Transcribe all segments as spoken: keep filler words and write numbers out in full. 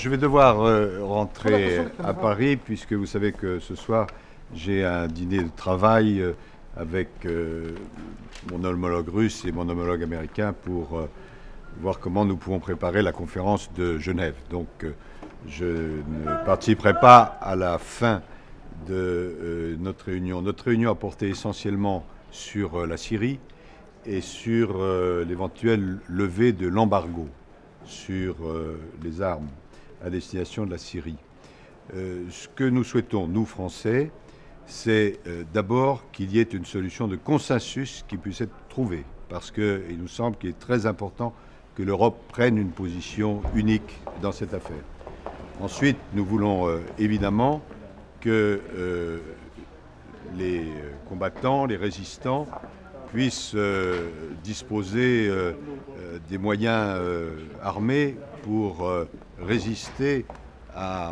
je vais devoir euh, rentrer à Paris, puisque vous savez que ce soir, j'ai un dîner de travail euh, avec euh, mon homologue russe et mon homologue américain pour euh, voir comment nous pouvons préparer la conférence de Genève. Donc, euh, je ne participerai pas à la fin de euh, notre réunion. Notre réunion a porté essentiellement sur euh, la Syrie et sur euh, l'éventuelle levée de l'embargo sur euh, les armes à destination de la Syrie. Euh, ce que nous souhaitons, nous Français, c'est euh, d'abord qu'il y ait une solution de consensus qui puisse être trouvée, parce qu'il nous semble qu'il est très important que l'Europe prenne une position unique dans cette affaire. Ensuite, nous voulons euh, évidemment que euh, les combattants, les résistants, puissent euh, disposer euh, euh, des moyens euh, armés pour euh, résister à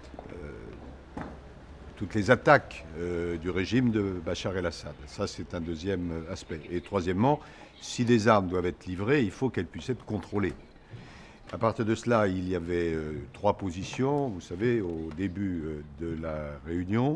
euh, toutes les attaques euh, du régime de Bachar el-Assad. Ça, c'est un deuxième aspect. Et troisièmement, si des armes doivent être livrées, il faut qu'elles puissent être contrôlées. À partir de cela, il y avait euh, trois positions, vous savez, au début euh, de la réunion.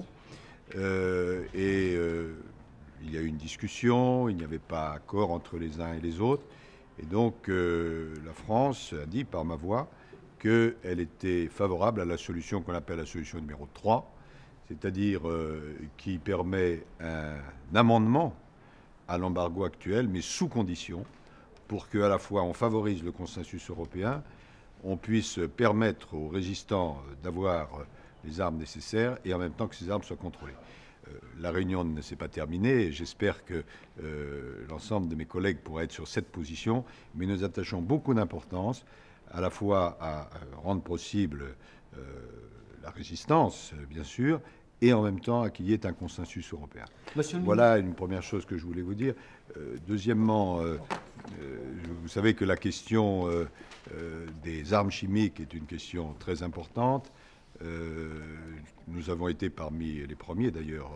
Euh, et euh, il y a eu une discussion, il n'y avait pas accord entre les uns et les autres. Et donc, euh, la France a dit par ma voix qu'elle était favorable à la solution qu'on appelle la solution numéro trois, c'est-à-dire euh, qui permet un amendement à l'embargo actuel, mais sous condition, pour qu'à la fois on favorise le consensus européen, on puisse permettre aux résistants d'avoir les armes nécessaires et en même temps que ces armes soient contrôlées. Euh, la réunion ne s'est pas terminée et j'espère que euh, l'ensemble de mes collègues pourra être sur cette position, mais nous attachons beaucoup d'importance à la fois à, à rendre possible euh, la résistance, bien sûr, et en même temps à qu'il y ait un consensus européen. Voilà une première chose que je voulais vous dire. Euh, deuxièmement, euh, euh, vous savez que la question euh, euh, des armes chimiques est une question très importante. Euh, nous avons été parmi les premiers, d'ailleurs,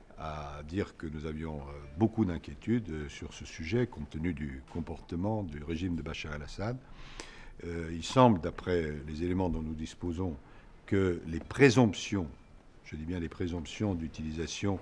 à dire que nous avions beaucoup d'inquiétudes sur ce sujet, compte tenu du comportement du régime de Bachar el-Assad. Euh, il semble, d'après les éléments dont nous disposons, que les présomptions, je dis bien les présomptions d'utilisation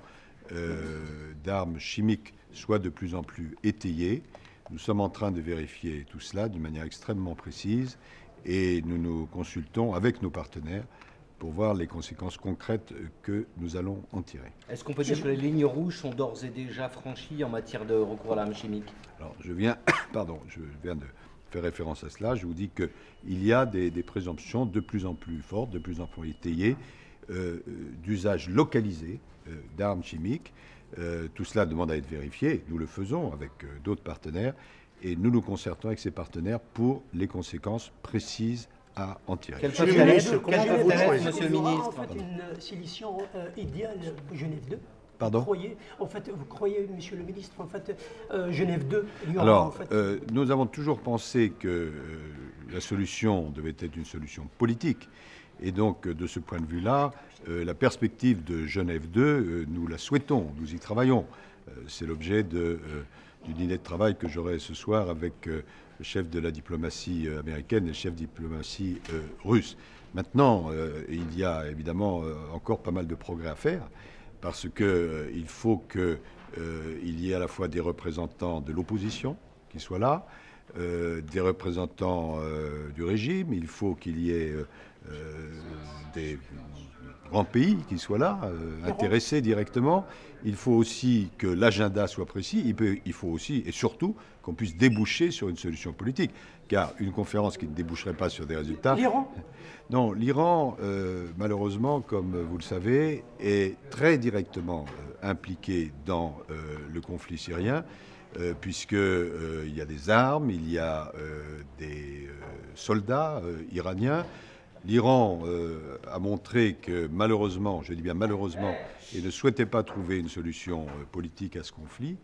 euh, d'armes chimiques soient de plus en plus étayées. Nous sommes en train de vérifier tout cela d'une manière extrêmement précise et nous nous consultons avec nos partenaires pour voir les conséquences concrètes que nous allons en tirer. Est-ce qu'on peut dire que les lignes rouges sont d'ores et déjà franchies en matière de recours à l'arme chimique? Alors, je viens, pardon, je viens de faire référence à cela. Je vous dis qu'il y a des, des présomptions de plus en plus fortes, de plus en plus étayées, euh, d'usage localisé euh, d'armes chimiques. Euh, tout cela demande à être vérifié. Nous le faisons avec euh, d'autres partenaires et nous nous concertons avec ces partenaires pour les conséquences précises à en tirer. Quelle peut-elle être? Comment Quelle peut-elle être, monsieur le Il y aura ministre? en fait une solution euh, idéale Genève deux. Pardon? Vous croyez, en fait, vous croyez, monsieur le ministre, en fait, euh, Genève deux, il y aura Alors, en fait... euh, nous avons toujours pensé que euh, la solution devait être une solution politique. Et donc, de ce point de vue-là, euh, la perspective de Genève deux, euh, nous la souhaitons, nous y travaillons. Euh, c'est l'objet de, euh, du dîner de travail que j'aurai ce soir avec euh, le chef de la diplomatie euh, américaine et le chef de diplomatie euh, russe. Maintenant, euh, il y a évidemment euh, encore pas mal de progrès à faire, parce qu'il euh, faut qu'il euh, y ait à la fois des représentants de l'opposition qui soient là, euh, des représentants euh, du régime, il faut qu'il y ait euh, euh, des grands pays qui soient là, euh, intéressés directement. Il faut aussi que l'agenda soit précis. Il, peut, il faut aussi, et surtout, qu'on puisse déboucher sur une solution politique. Car une conférence qui ne déboucherait pas sur des résultats... L'Iran ? Non, l'Iran, euh, malheureusement, comme vous le savez, est très directement euh, impliqué dans euh, le conflit syrien, euh, puisqu'il euh, y a des armes, il y a euh, des euh, soldats euh, iraniens. L'Iran euh, a montré que malheureusement, je dis bien malheureusement, il ne souhaitait pas trouver une solution euh, politique à ce conflit.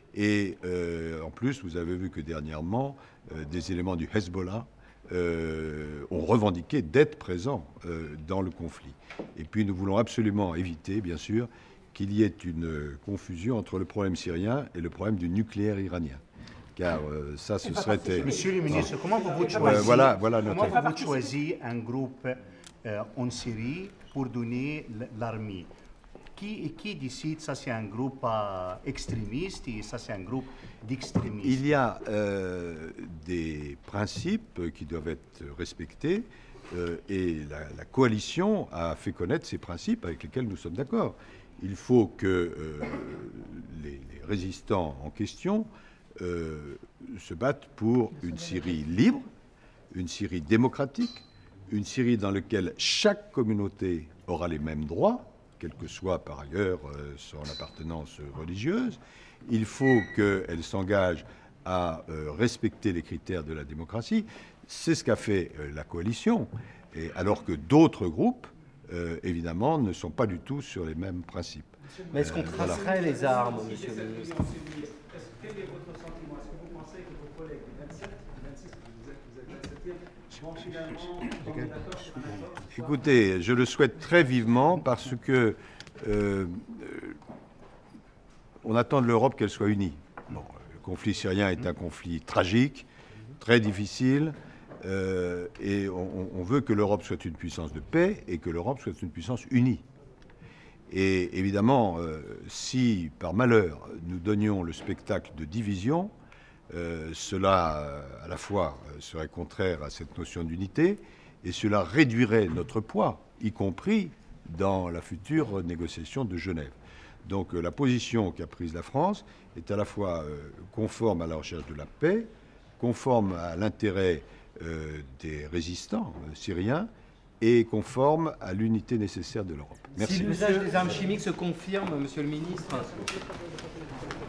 Et euh, en plus, vous avez vu que dernièrement, euh, des éléments du Hezbollah euh, ont revendiqué d'être présents euh, dans le conflit. Et puis nous voulons absolument éviter, bien sûr, qu'il y ait une confusion entre le problème syrien et le problème du nucléaire iranien. car euh, ça, ce serait... Monsieur le ministre, comment vous Euh, choisissez, voilà, voilà notre... comment vous choisissez un groupe euh, en Syrie pour donner l'armée? Qui, qui décide, ça c'est un groupe euh, extrémiste et ça c'est un groupe d'extrémistes? Il y a euh, des principes qui doivent être respectés euh, et la, la coalition a fait connaître ces principes avec lesquels nous sommes d'accord. Il faut que euh, les, les résistants en question euh, se battent pour une Syrie libre, une Syrie démocratique, une Syrie dans laquelle chaque communauté aura les mêmes droits, quelle que soit par ailleurs euh, son appartenance religieuse. Il faut qu'elle s'engage à euh, respecter les critères de la démocratie. C'est ce qu'a fait euh, la coalition, et alors que d'autres groupes, euh, évidemment, ne sont pas du tout sur les mêmes principes. Mais est-ce qu'on Euh, tracerait voilà. les armes, monsieur le ministre? Quel est votre sentiment? Est-ce que vous pensez que vos collègues du vingt-sept, du vingt-six que vous êtes, vous êtes acceptés, vont finalement tomber d'accord sur un accord? Écoutez, je le souhaite très vivement parce que euh, on attend de l'Europe qu'elle soit unie. Bon, le conflit syrien est un conflit tragique, très difficile, euh, et on, on veut que l'Europe soit une puissance de paix et que l'Europe soit une puissance unie. Et évidemment, euh, si par malheur nous donnions le spectacle de division, euh, cela euh, à la fois euh, serait contraire à cette notion d'unité et cela réduirait notre poids, y compris dans la future négociation de Genève. Donc euh, la position qu'a prise la France est à la fois euh, conforme à la recherche de la paix, conforme à l'intérêt euh, des résistants euh, syriens et conforme à l'unité nécessaire de l'Europe. Merci. Si l'usage des armes chimiques se confirme, monsieur le ministre,